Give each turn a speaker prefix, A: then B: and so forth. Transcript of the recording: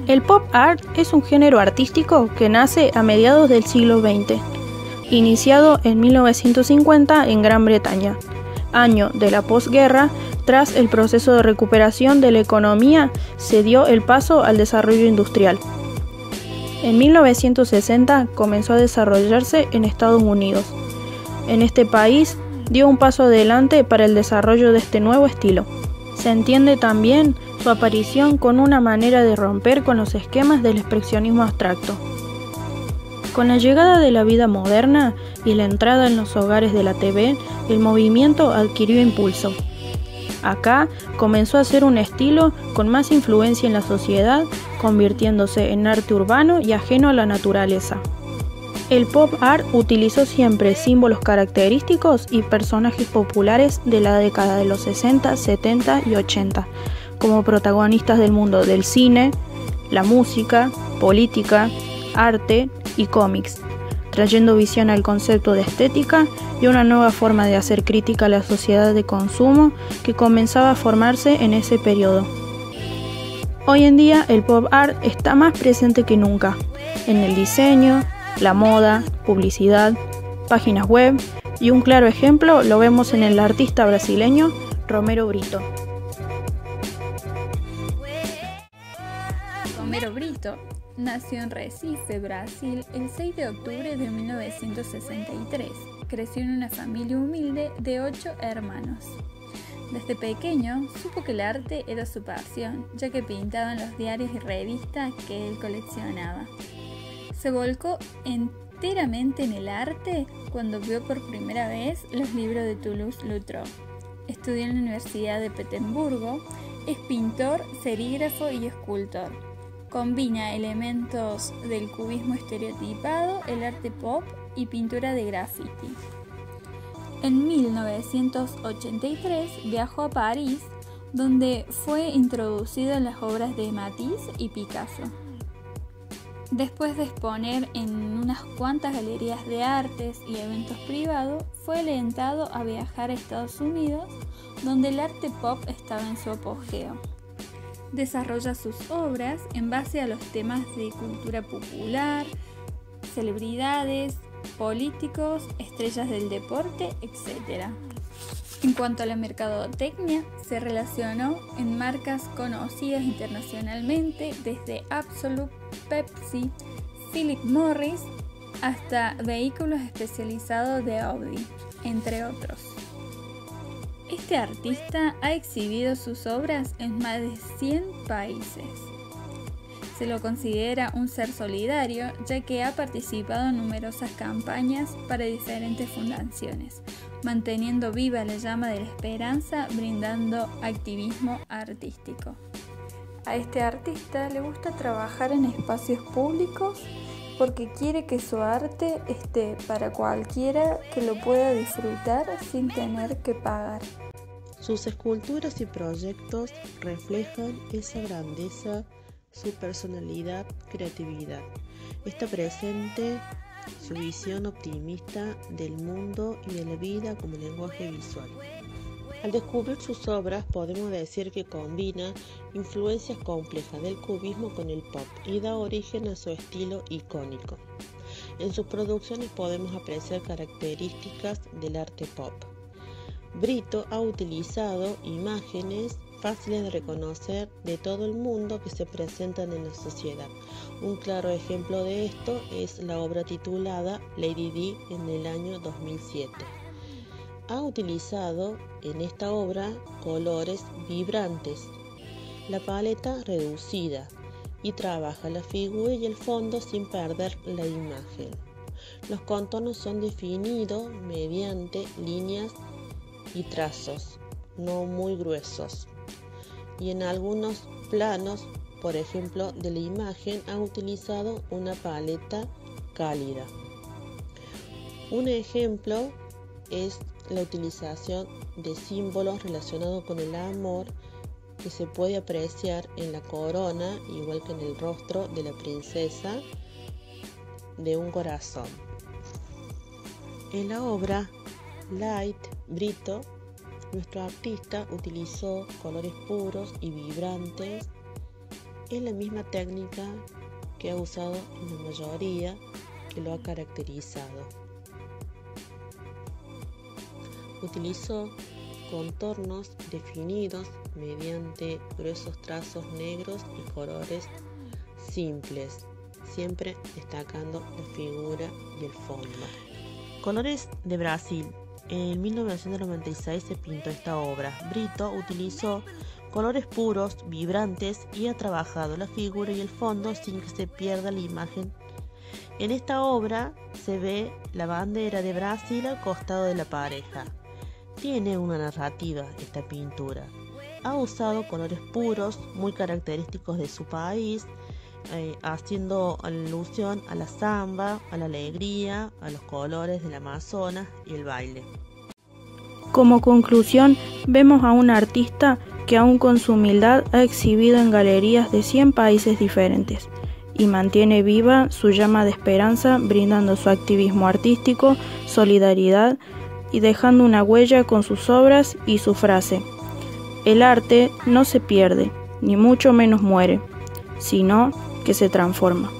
A: El pop art es un género artístico que nace a mediados del siglo XX, iniciado en 1950 en Gran Bretaña, año de la posguerra. Tras el proceso de recuperación de la economía, se dio el paso al desarrollo industrial. En 1960 comenzó a desarrollarse en Estados Unidos. En este país dio un paso adelante para el desarrollo de este nuevo estilo. Se entiende también su aparición con una manera de romper con los esquemas del expresionismo abstracto. Con la llegada de la vida moderna y la entrada en los hogares de la TV, el movimiento adquirió impulso. Acá comenzó a ser un estilo con más influencia en la sociedad, convirtiéndose en arte urbano y ajeno a la naturaleza. El pop art utilizó siempre símbolos característicos y personajes populares de la década de los 60, 70 y 80, como protagonistas del mundo del cine, la música, política, arte y cómics, trayendo visión al concepto de estética y una nueva forma de hacer crítica a la sociedad de consumo que comenzaba a formarse en ese periodo. Hoy en día el pop art está más presente que nunca, en el diseño, la moda, publicidad, páginas web, y un claro ejemplo lo vemos en el artista brasileño Romero Brito.
B: Romero Brito nació en Recife, Brasil, el 6 de octubre de 1963. Creció en una familia humilde de 8 hermanos. Desde pequeño supo que el arte era su pasión, ya que pintaba en los diarios y revistas que él coleccionaba. Se volcó enteramente en el arte cuando vio por primera vez los libros de Toulouse-Lautrec. Estudió en la Universidad de Petersburgo, es pintor, serígrafo y escultor. Combina elementos del cubismo estereotipado, el arte pop y pintura de graffiti. En 1983 viajó a París, donde fue introducido en las obras de Matisse y Picasso. Después de exponer en unas cuantas galerías de artes y eventos privados, fue alentado a viajar a Estados Unidos, donde el arte pop estaba en su apogeo. Desarrolla sus obras en base a los temas de cultura popular, celebridades, políticos, estrellas del deporte, etc. En cuanto a la mercadotecnia, se relacionó en marcas conocidas internacionalmente, desde Absolut, Pepsi, Philip Morris, hasta vehículos especializados de Audi, entre otros. Este artista ha exhibido sus obras en más de 100 países. Se lo considera un ser solidario, ya que ha participado en numerosas campañas para diferentes fundaciones, manteniendo viva la llama de la esperanza, brindando activismo artístico. A este artista le gusta trabajar en espacios públicos porque quiere que su arte esté para cualquiera que lo pueda disfrutar sin tener que pagar.
C: Sus esculturas y proyectos reflejan esa grandeza, su personalidad, creatividad. Está presente su visión optimista del mundo y de la vida como lenguaje visual. Al descubrir sus obras podemos decir que combina influencias complejas del cubismo con el pop y da origen a su estilo icónico. En sus producciones podemos apreciar características del arte pop. Brito ha utilizado imágenes fáciles de reconocer de todo el mundo que se presentan en la sociedad. Un claro ejemplo de esto es la obra titulada Lady Di en el año 2007. Ha utilizado en esta obra colores vibrantes, la paleta reducida y trabaja la figura y el fondo sin perder la imagen. Los contornos son definidos mediante líneas y trazos, no muy gruesos. Y en algunos planos, por ejemplo, de la imagen, ha utilizado una paleta cálida. Un ejemplo es la utilización de símbolos relacionados con el amor que se puede apreciar en la corona, igual que en el rostro de la princesa, de un corazón. En la obra Light, Brito, nuestro artista utilizó colores puros y vibrantes Es la misma técnica que ha usado en la mayoría que lo ha caracterizado. Utilizó contornos definidos mediante gruesos trazos negros y colores simples, siempre destacando la figura y el fondo. Colores de Brasil. En 1996 se pintó esta obra. Brito utilizó colores puros, vibrantes y ha trabajado la figura y el fondo sin que se pierda la imagen. En esta obra se ve la bandera de Brasil al costado de la pareja. Tiene una narrativa esta pintura. Ha usado colores puros, muy característicos de su país, haciendo alusión a la samba, a la alegría, a los colores del Amazonas y el baile.
A: Como conclusión, vemos a un artista que aún con su humildad ha exhibido en galerías de 100 países diferentes y mantiene viva su llama de esperanza, brindando su activismo artístico, solidaridad y dejando una huella con sus obras y su frase: el arte no se pierde, ni mucho menos muere, sino que se transforma.